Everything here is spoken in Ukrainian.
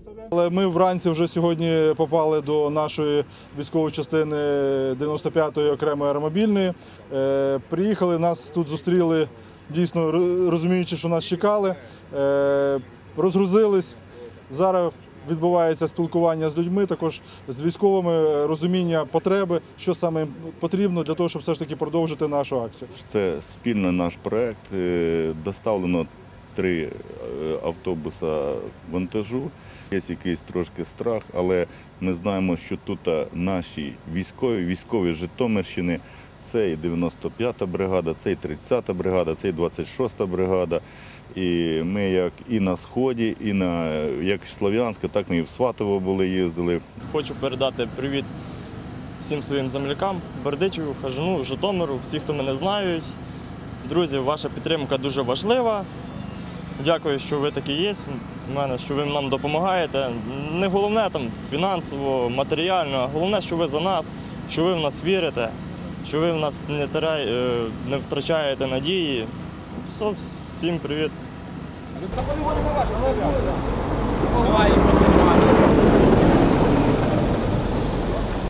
Але ми вранці вже сьогодні попали до нашої військової частини 95-ї окремої аеромобільної. Приїхали, нас тут зустріли, дійсно розуміючи, що нас чекали. Розгрузились. Зараз відбувається спілкування з людьми, також з військовими, розуміння потреби, що саме їм потрібно для того, щоб все ж таки продовжити нашу акцію. Це спільний наш проєкт. Доставлено 3 автобуси вантажу. Є якийсь трошки страх, але ми знаємо, що тут наші військові Житомирщини, це і 95-та бригада, це і 30-та бригада, це і 26-та бригада. І ми як і на Сході, і як в Слов'янську, так ми і в Сватово були, їздили. Хочу передати привіт всім своїм землякам, Бердичеву, Хажину, Житомиру, всі, хто мене знають. Друзі, ваша підтримка дуже важлива. Дякую, що ви такі є в мене, що ви нам допомагаєте. Не головне там фінансово, матеріально, а головне, що ви за нас, що ви в нас вірите, що ви в нас не втрачаєте надії. Всім привіт.